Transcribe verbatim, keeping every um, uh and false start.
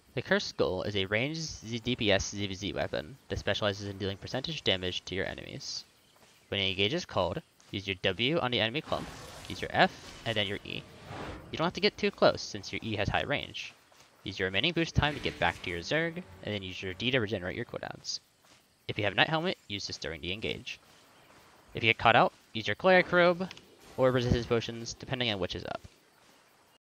The Cursed Skull is a ranged Z D P S Z V Z weapon that specializes in dealing percentage damage to your enemies. When an engage is called, use your W on the enemy clump, use your F, and then your E. You don't have to get too close since your E has high range. Use your remaining boost time to get back to your Zerg, and then use your D to regenerate your cooldowns. If you have Night Helmet, use this during the engage. If you get caught out, use your Cleric Robe, or Resistance Potions, depending on which is up.